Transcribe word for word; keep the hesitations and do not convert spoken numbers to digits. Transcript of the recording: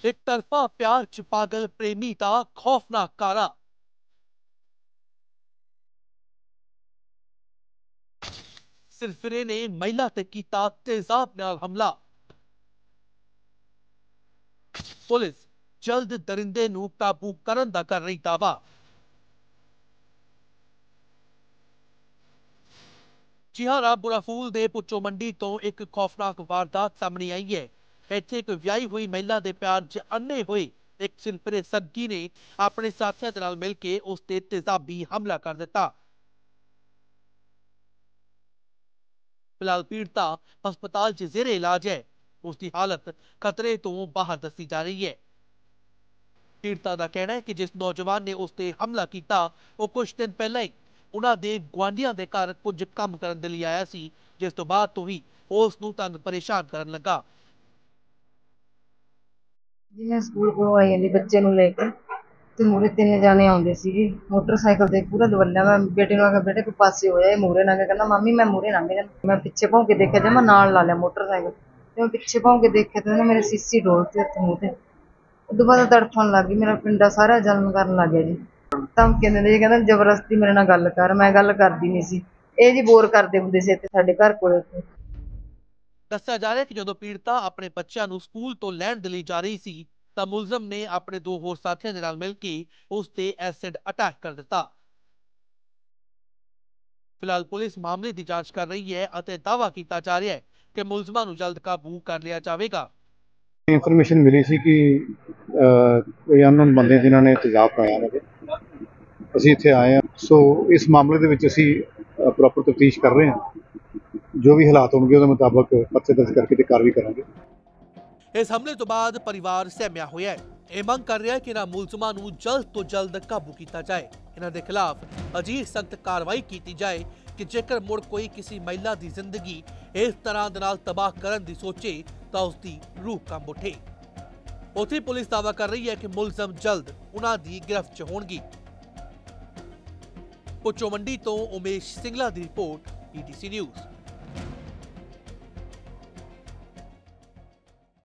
एक तरफा प्यार च पागल प्रेमी दा खौफनाक कारा। सिरफिरे ने महिला ते कीता तेजाब नाल हमला। पुलिस जल्द दरिंदे नूं काबू करन दा कर रही दावा। जी हाँ, रामपुरा फूल दे पुच्चो मंडी तो एक खौफनाक वारदात सामने आई है। ਇੱਥੇ ਇੱਕ ਵਿਆਹੀ ਹੋਈ ਮਹਿਲਾ ਦੇ ਪਿਆਰ 'ਚ ਅੰਨੇ ਹੋਏ ਇੱਕ ਸਿਰਫਿਰੇ ਸੱਗੀ ਨੇ ਆਪਣੇ ਸਾਥੀਆਂ ਦੇ ਨਾਲ ਮਿਲ ਕੇ ਉਸ ਤੇ ਤੇਜ਼ਾਬੀ ਹਮਲਾ ਕਰ ਦਿੱਤਾ। ਫਿਲਹਾਲ ਪੀੜਤਾ ਹਸਪਤਾਲ 'ਚ ਜ਼ੇਰੇ ਇਲਾਜ ਹੈ। ਉਸ ਦੀ ਹਾਲਤ ਖਤਰੇ ਤੋਂ ਬਾਹਰ ਦੱਸੀ ਜਾ ਰਹੀ ਹੈ। ਪੀੜਤਾ ਦਾ ਕਹਿਣਾ ਹੈ ਕਿ ਜਿਸ ਨੌਜਵਾਨ ਨੇ ਉਸ ਤੇ ਹਮਲਾ ਕੀਤਾ ਉਹ ਕੁਝ ਦਿਨ ਪਹਿਲਾਂ ਹੀ ਉਹਨਾਂ ਦੇ ਗੁਆਂਢੀਆਂ ਦੇ ਘਰ ਕੁਝ ਕੰਮ ਕਰਨ ਦੇ ਲਈ ਆਇਆ ਸੀ, ਜਿਸ ਤੋਂ ਬਾਅਦ ਤੋਂ ਹੀ ਉਸ ਨੂੰ ਤੰਗ ਪਰੇਸ਼ਾਨ ਕਰਨ ਲੱਗਾ। जी मैं स्कूल को आई जी बच्चे ਨੂੰ ਲੈ ਕੇ ਤੇ ਮੂਰੇ ਤਿੰਨ ਜਾਣੇ ਆਉਂਦੇ ਸੀਗੇ ਮੋਟਰਸਾਈਕਲ ਤੇ ਪੂਰਾ ਦਵਲਿਆ। ਮੈਂ ਬੇਟੇ ਨੂੰ ਆ ਕੇ ਬੇਟੇ ਕੋ ਪਾਸੇ ਹੋਇਆ ਇਹ ਮੂਰੇ ਲੰਘ ਗਿਆ। ਕਹਿੰਦਾ ਮਾਮੀ ਮੈਂ ਮੂਰੇ ਲੰਘ ਜਾ। ਮੈਂ ਪਿੱਛੇ ਭੌਂ ਕੇ ਦੇਖਿਆ, ਜਦ ਮੈਂ ਨਾਲ ਲਾ ਲਿਆ ਮੋਟਰਸਾਈਕਲ ਤੇ ਮੈਂ ਪਿੱਛੇ ਭੌਂ ਕੇ ਦੇਖਿਆ ਤੇ ਉਹਨੇ ਮੇਰੇ ਸੀਸੀ ਡੋਲਤੀ ਉੱਥੇ ਮੂੰਹ ਤੇ। ਉਦੋਂ ਬਾਅਦ ਤੜਫਣ ਲੱਗ ਗਈ, ਮੇਰਾ ਪਿੰਡਾ ਸਾਰਾ ਜਲਨ ਕਰਨ ਲੱਗ ਗਿਆ ਜੀ। ਧਮਕੀ ਦਿੰਦੇ ਜੀ, ਕਹਿੰਦਾ ਜ਼ਬਰਦਸਤੀ ਮੇਰੇ ਨਾਲ ਗੱਲ ਕਰ। ਮੈਂ ਗੱਲ ਕਰਦੀ ਨਹੀਂ ਸੀ। ਇਹ ਜੀ ਬੋਰ ਕਰਦੇ ਹੁੰਦੇ ਸੀ ਇੱਥੇ ਸਾਡੇ ਘਰ ਕੋਲ। ਦੱਸਿਆ ਜਾ ਰਿਹਾ ਕਿ ਜਦੋਂ ਪੀੜਤਾ ਆਪਣੇ ਬੱਚਿਆਂ ਨੂੰ ਸਕੂਲ ਤੋਂ ਲੈਣ ਦੇ ਲਈ ਜਾ ਰਹੀ ਸੀ ਤਾਂ ਮੁਲਜ਼ਮ ਨੇ ਆਪਣੇ ਦੋ ਹੋਰ ਸਾਥੀਆਂ ਦੇ ਨਾਲ ਮਿਲ ਕੇ ਉਸ ਤੇ ਐਸਿਡ ਅਟੈਕ ਕਰ ਦਿੱਤਾ। ਫਿਲਹਾਲ ਪੁਲਿਸ ਮਾਮਲੇ ਦੀ ਜਾਂਚ ਕਰ ਰਹੀ ਹੈ ਅਤੇ ਦਾਅਵਾ ਕੀਤਾ ਜਾ ਰਿਹਾ ਹੈ ਕਿ ਮੁਲਜ਼ਮਾਂ ਨੂੰ ਜਲਦ ਕਾਬੂ ਕਰ ਲਿਆ ਜਾਵੇਗਾ। ਇਨਫੋਰਮੇਸ਼ਨ ਮਿਲੀ ਸੀ ਕਿ ਕੋਈ ਅਨਨੋਨ ਬੰਦੇ ਜਿਨ੍ਹਾਂ ਨੇ ਤੇਜ਼ਾਬ ਪਾਇਆ ਨੇ, ਅਸੀਂ ਇੱਥੇ ਆਏ ਹਾਂ। ਸੋ ਇਸ ਮਾਮਲੇ ਦੇ ਵਿੱਚ ਅਸੀਂ ਪ੍ਰੋਪਰ ਤਫਤੀਸ਼ ਕਰ ਰਹੇ ਹਾਂ। ਜੋ ਵੀ ਹਾਲਾਤ ਹੋਣਗੇ ਉਹਦੇ ਮੁਤਾਬਕ ਪਰਚੇ ਦਰਜ ਕਰਕੇ ਤੇ ਕਾਰਵਾਈ ਕਰਾਂਗੇ। ਇਸ ਹਮਲੇ ਤੋਂ ਬਾਅਦ ਪਰਿਵਾਰ ਸਹਿਮਿਆ ਹੋਇਆ ਹੈ। ਇਹ ਮੰਗ ਕਰ ਰਿਹਾ ਹੈ ਕਿ ਇਹਨਾਂ ਮੁਲਜ਼ਮਾਂ ਨੂੰ ਜਲਦ ਤੋਂ ਜਲਦ ਕਾਬੂ ਕੀਤਾ ਜਾਏ। ਇਹਨਾਂ ਦੇ ਖਿਲਾਫ ਅਜਿਹੀ ਸਖਤ ਕਾਰਵਾਈ ਕੀਤੀ ਜਾਏ ਕਿ ਜੇਕਰ ਮੁੜ ਕੋਈ ਕਿਸੇ ਮਹਿਲਾ ਦੀ ਜ਼ਿੰਦਗੀ ਇਸ ਤਰ੍ਹਾਂ ਦੇ ਨਾਲ ਤਬਾਹ ਕਰਨ ਦੀ ਸੋਚੇ ਤਾਂ ਉਸ ਦੀ ਰੂਹ ਕੰਬ ਉੱਠੇ। ਉੱਥੇ ਪੁਲਿਸ ਦਾਅਵਾ ਕਰ ਰਹੀ ਹੈ ਕਿ ਮੁਲਜ਼ਮ ਜਲਦ ਉਹਨਾਂ ਦੀ ਗ੍ਰਿਫਤ 'ਚ ਹੋਣਗੇ। ਪੁੱਚੋ ਮੰਡੀ ਤੋਂ ਉਮੇਸ਼ ਸਿੰਗਲਾ ਦੀ report, E T C news.